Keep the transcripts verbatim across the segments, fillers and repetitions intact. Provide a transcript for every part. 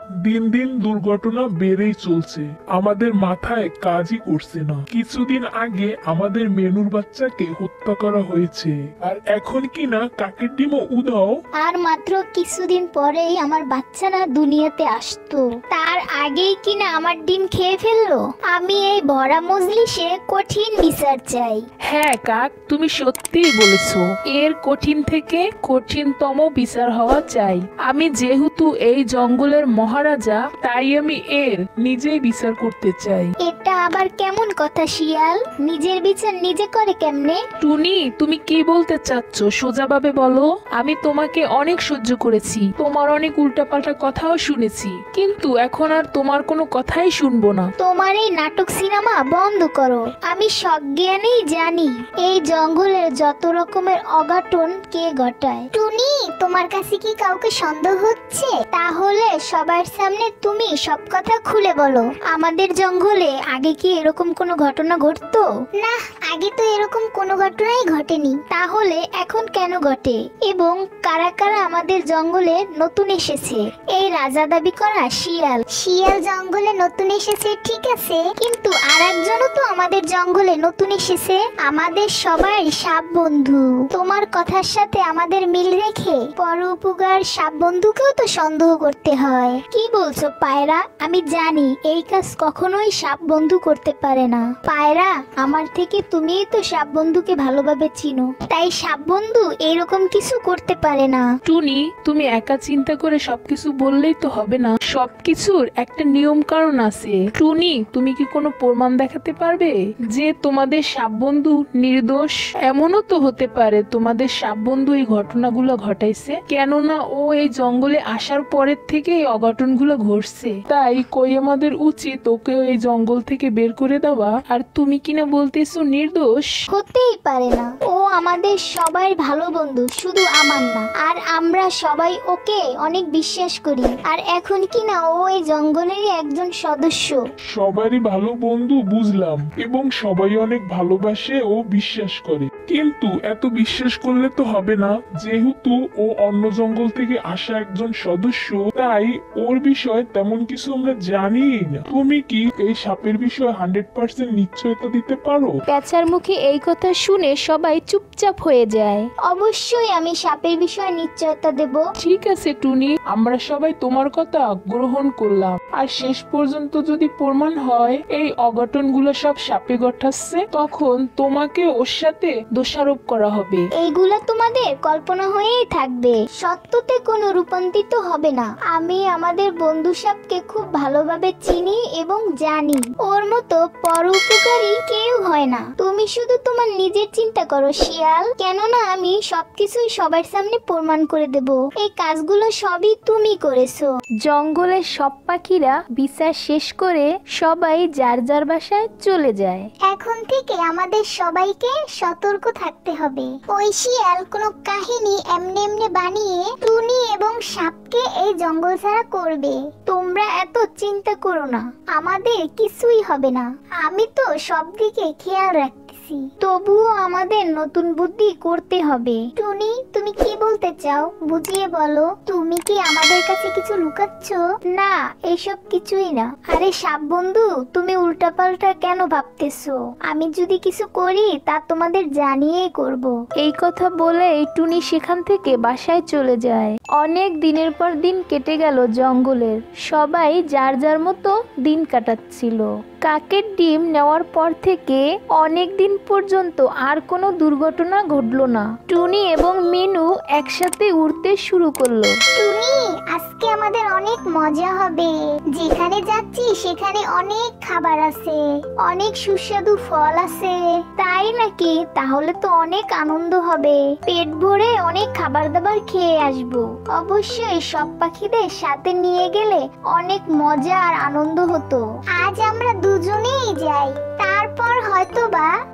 দিন দিন দুর্ঘটনা বেড়েই চলছে, আমাদের মাথায় কাজই করছে না। কিছুদিন আগে আমাদের মেনুর বাচ্চাকে হত্যা করা হয়েছে, আর এখন কিনা কাকের ডিমও উধাও। আর মাত্র কিছুদিন পরেই আমার বাচ্চারা দুনিয়াতে আসতো, তার আগেই কিনা আমার ডিম খেয়ে ফেললো। আমি এই ভরা মজলিসে কঠিন বিচার চাই। হ্যাঁ কাক, তুমি সত্যিই বলেছো, এর কঠিন থেকে কঠিনতম বিচার হওয়া চাই। আমি যেহেতু এই জঙ্গলের মহারাজা, তাই আমি এর নিজেই বিচার করতে চাই। এটা আবার কেমন কথা শিয়াল? নিজের বিচার নিজে করে কেমনে? টুনি, তুমি কি বলতে চাচ্ছ সোজাভাবে বলো। আমি তোমাকে অনেক সহ্য করেছি, তোমার অনেক উল্টাপাল্টা কথাও শুনেছি, কিন্তু এখন আর তোমার কোনো কথাই শুনবো না। তোমার এই নাটক সিনেমা বন্ধ করো। আমি সজ্ঞানেই জানি এই জঙ্গলের যত রকমের অঘটন কে ঘটায়। টুনি, তোমার কাছে কি কাউকে সন্দেহ হচ্ছে? তাহলে সবার সামনে তুমি সব কথা খুলে বলো। আমাদের জঙ্গলে আগে কি এরকম কোনো ঘটনা ঘটতো? না, আগে তো এরকম কোনো ঘটনাই ঘটেনি। তাহলে এখন কেন ঘটে? এবং কারা কারা আমাদের জঙ্গলে নতুন এসেছে? এই রাজা দাবি করা শিয়াল। শিয়াল জঙ্গলে নতুন এসেছে ঠিক আছে, কিন্তু আরেকজনও তো আমাদের জঙ্গলে নতুন এসেছে, আমাদের সবাই সাপ বন্ধু। তোমার কথার সাথে আমাদের মিল রেখে পরোপকার সাপ বন্ধুকেও তো সন্দেহ করতে হয়। কি বলছো পায়রা? আমি জানি এই কাজ কখনোই সাপ বন্ধু করতে পারে না। পায়রা, আমার থেকে তুমিই তো সাপ বন্ধুকে ভালোভাবে চিনো, তাই সাপ বন্ধু এরকম কিছু করতে পারে না। টুনি, তুমি একা চিন্তা করে সবকিছু বললেই তো হবে না, সবকিছুর একটা নিয়ম কারণ আছে। টুনি, তুমি কি কোনো প্রমাণ দেখাতে পারবে যে তোমাদের সাপ বন্ধু নির্দোষ? এমনও তো হতে পারে তোমাদের সাপ বন্ধু এই ঘটনাগুলো ঘটাইছে, কেননা ও এই জঙ্গলে আসার পরের থেকে এই অঘটনগুলো ঘটছে। তাই কই আমাদের উচিত ওকে এই জঙ্গল থেকে বের করে দেওয়া, আর তুমি কিনা বলতেছো নির্দোষ। হতেই পারে না, ও আমাদের সবাই ভালো বন্ধু, শুধু আমার না। আর আমরা সবাই ওকে অনেক বিশ্বাস করি, আর এখন কিনা ও এই জঙ্গলেরই একজন সদস্য। সবারই ভালো বন্ধু বুঝলাম, এবং সবাই অনেক ভালোবাসে ও বিশ্বাস করে, কিন্তু এত বিশ্বাস করলে তো হবে না। যেহেতু ও অন্য জঙ্গল থেকে আসা একজন সদস্য, তাই ওর বিষয়ে তেমন কিছু আমরা জানি না। তুমি কি এই সাপের বিষয়ে হান্ড্রেড পার্সেন্ট নিশ্চয়তা দিতে পারো? পেঁচার মুখে এই কথা শুনে সবাই চুপচাপ হয়ে যায়। অবশ্যই আমি সাপের বিষয়ে নিশ্চয়তা দেব। ঠিক আছে টুনি, আমরা সবাই তোমার কথা গ্রহণ করলাম, আর শেষ পর্যন্ত যদি প্রমাণ হয় এই অঘটনগুলো সব সাপে ঘটাচ্ছে, তখন তোমাকে ওর সাথে দোষারোপ করা হবে। এইগুলা তোমাদের কল্পনা হয়েই থাকবে, সত্যতে কোনো রূপান্তরিত হবে না। আমি আমাদের বন্ধু সাপকে খুব ভালোভাবে চিনি এবং জানি, ওর মতো পরোপকারী কেউ হয় না। তুমি শুধু তোমার নিজের চিন্তা করো শিয়াল, কেননা আমি সবকিছুই সবার সামনে প্রমাণ করে দেব। এই কাজগুলো সবই তুমি করেছো। জঙ্গলের সব পাখিরা বিচার শেষ করে সবাই যার যার বাসায় চলে যায়। এখন থেকে আমাদের সবাইকে সতর্ক থাকতে হবে। ওই শিয়াল কোনো কাহিনী এমনি এমনি বানিয়ে টুনি এবং সাপকে এই জঙ্গল ছাড়া করবে। তোমরা এত চিন্তা করো না, আমাদের কিছুই হবে না। আমি তো সব দিকে খেয়াল রাখতেছি, তবুও আমাদের নতুন বুদ্ধি করতে হবে। টুনি, তুমি কি বলতে চাও বুঝিয়ে বলো। তুমি কি আমাদের কাছে কিছু লুকাচ্ছ? না, এসব কিছুই না। আরে সাপ বন্ধু, তুমি উল্টাপাল্টা কেন ভাবতেছো? আমি যদি কিছু করি তা তোমাদের জানিয়েই করব। এই কথা বলে টুনি সেখান থেকে বাসায় চলে যায়। অনেক দিনের পর দিন কেটে গেল জঙ্গলের, সবাই যার যার মতো দিন কাটাচ্ছিল। কাকের ডিম নেওয়ার পর থেকে অনেক দিন পর্যন্ত আর কোনো দুর্ঘটনা ঘটলো না। টুনি এবং মিনু একসাথে উড়তে শুরু করলো। টুনি, আজকে আমাদের অনেক মজা হবে। যেখানে যাচ্ছি সেখানে অনেক খাবার আছে, অনেক সুস্বাদু ফল আছে। তাই নাকি? তাহলে তো অনেক আনন্দ হবে, পেট ভরে অনেক খাবার দাবার খেয়ে আসবো। অবশ্যই সব পাখিদের সাথে নিয়ে গেলে অনেক মজা আর আনন্দ হতো। আজ আমরা দুজনেই যাই, তারপর হয়তো বা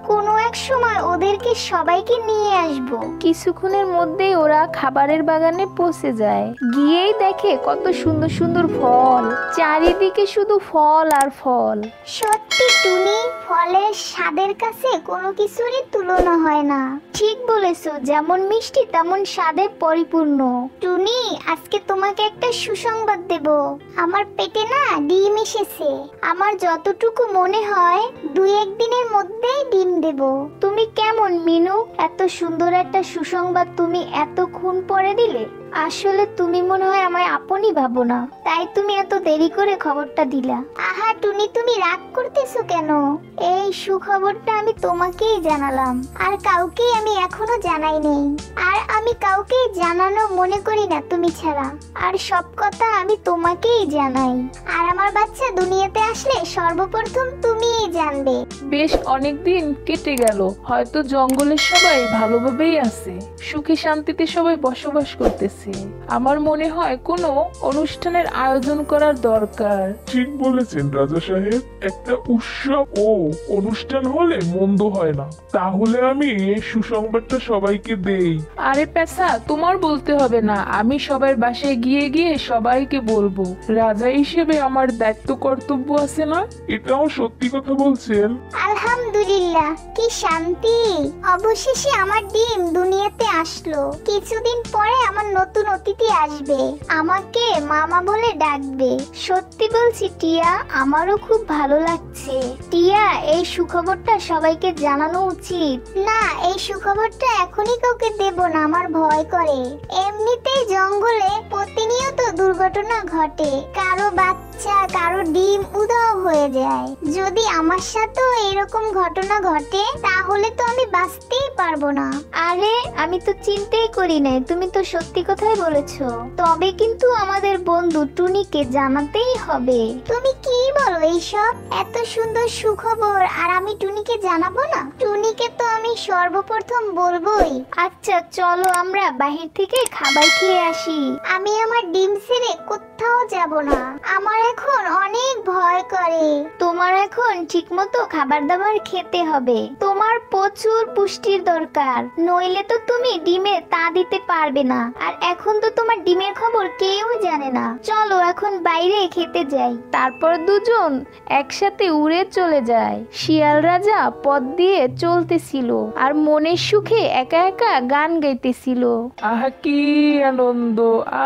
কোনো এক সময় ওদেরকে সবাইকে নিয়ে আসবো। কিছুক্ষণের মধ্যেই ওরা খাবারের বাগানে পৌঁছে যায়। গিয়েই দেখে কত সুন্দর সুন্দর ফল, চারিদিকে শুধু ফল আর ফল। সত্যি টুনি, ফলের স্বাদের কাছে কোনো কিছুরই তুলনা হয় না। ঠিক বলেছো, যেমন মিষ্টি তেমন স্বাদে পরিপূর্ণ। টুনি, আজকে তোমাকে একটা সুসংবাদ দেব। আমার পেটে না ডিম এসেছে। আমার যতটুকু মনে হয় দুই একদিনের মধ্যেই ডিম দেব। তুমি কেমন মিনু, এত সুন্দর একটা সুসংবাদ তুমি এতক্ষণ পরে দিলে? আসলে তুমি মনে হয় আমায় আপনই ভাবো না, তাই তুমি এত দেরি করে খবরটা দিলা। আহা টুনি, তুমি রাগ করতেছো কেন? এই সুখবরটা আমি তোমাকেই জানালাম, আর কাউকে আমি এখনো জানাই নেই। আর আমি কাউকে জানানো মনে করি না তুমি ছাড়া। আর সব কথা আমি তোমাকেই জানাই। আর আমার বাচ্চা দুনিয়াতে আসলে সর্বপ্রথম তুমিই জানবে। বেশ অনেকদিন কেটে গেল, হয়তো জঙ্গলের সবাই ভালোভাবেই আছে, সুখে শান্তিতে সবাই বসবাস করতেছে। আমার মনে হয় কোনো অনুষ্ঠানের আয়োজন করার দরকার। ঠিক বলেছেন রাজা সাহেব, একটা উৎসব ও অনুষ্ঠান হলে মন্দ হয় না। তাহলে আমি এই সুসংবাদটা সবাইকে দেই। আরে পেশা, তোমার বলতে হবে না, আমি সবার বাসায় গিয়ে গিয়ে সবাইকে বলবো। রাজা হিসেবে আমার দায়িত্ব কর্তব্য আছে না? এটাও সত্যি কথা বলছেন। আলহামদুলিল্লাহ, কি শান্তি! অবশেষে আমার ডিম দুনিয়াতে আসলো। কিছুদিন পরে আমার নতুন অতিথি আসবে, আমাকে মামা বলে ডাকবে। সত্যি বলছি টিয়া, আমারও খুব ভালো লাগছে। টিয়া, এই সুখবরটা সবাইকে জানানো উচিত। না, এই সুখবরটা এখনই কাউকে দেব না, আমার ভয় করে। এমনিতেই জঙ্গলে প্রতিনিয়ত দুর্ঘটনা ঘটে, কারো বাচ্চা কারো ডিম উধাও হয়ে যায়। যদি আমার সাথেও এরকম ঘটনা ঘটে তাহলে তো আমি বাঁচতেই পারবো না। আরে আমি তো চিন্তাই করি নাই, তুমি তো সত্যি কথাই বলেছো। তবে কিন্তু আমাদের বন্ধু টুনিকে জানাতেই হবে। তুমি কি বলো এইসব? এত সুন্দর সুখবর আর আমি টুনিকে জানাবো না? টুনিকে তো আমি সর্বপ্রথম বলবোই। আচ্ছা চলো আমরা বাহির থেকে খাবার খেয়ে আসি। আমি আমার ডিম ছেড়ে কোথাও যাব না, আমার এখন অনেক ভয় করে। তোমার এখন ঠিকমতো খাবার দাবার খেতে হবে, তোমার প্রচুর পুষ্টির দরকার, নইলে তো তুমি ডিমে তা দিতে পারবে না। আর এখন তো তোমার ডিমের খবর কেউ জানে না। চলো এখন বাইরে খেতে যাই। তারপর দুজন একসাথে উড়ে চলে যায়। শিয়াল রাজা পথ দিয়ে চলতেছিল আর মনের সুখে একা একা গান গাইতেছিল। আহা কি আনন্দ,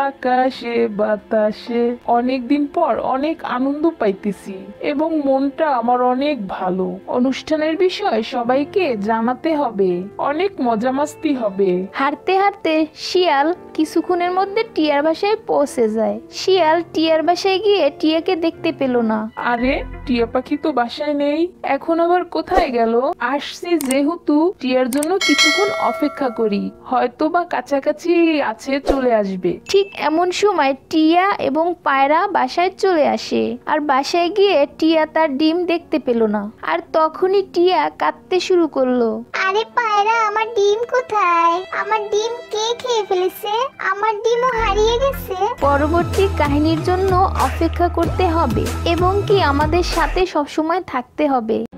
আকাশে বাতাসে অনেকদিন পর অনেক আনন্দ পাইতেছি এবং মনটা আমার অনেক ভালো। অনুষ্ঠানের বিষয় সবাইকে জানাতে হবে, অনেক মজা মাস্তি হবে। হাঁটতে হাঁটতে শিয়াল কিছুক্ষণের মধ্যে টিয়ার বাসায় পৌঁছে যায়। শিয়াল টিয়ার বাসায় গিয়ে টিয়াকে দেখতে পেল না। আরে টিয়া পাখি তো বাসায় নেই, এখন আবার কোথায় গেল? আসছি যেহেতু টিয়ার জন্য কিছুক্ষণ অপেক্ষা করি, হয়তো বা কাছাকাছি আছে, চলে আসবে। ঠিক এমন সময় টিয়া এবং পায়রা বাসায় চলে আসে। আর বাসায় গিয়ে টিয়া তার ডিম দেখতে পেল না। আর তখনই টিয়া কাঁদতে শুরু করলো। আরে পায়রা, আমার ডিম কোথায়? আমার ডিম কে খেয়ে ফেলেছে? আমার ডিমও হারিয়ে গেছে। পরবর্তী কাহিনীর জন্য অপেক্ষা করতে হবে এবং কি আমাদের সাথে সবসময় থাকতে হবে।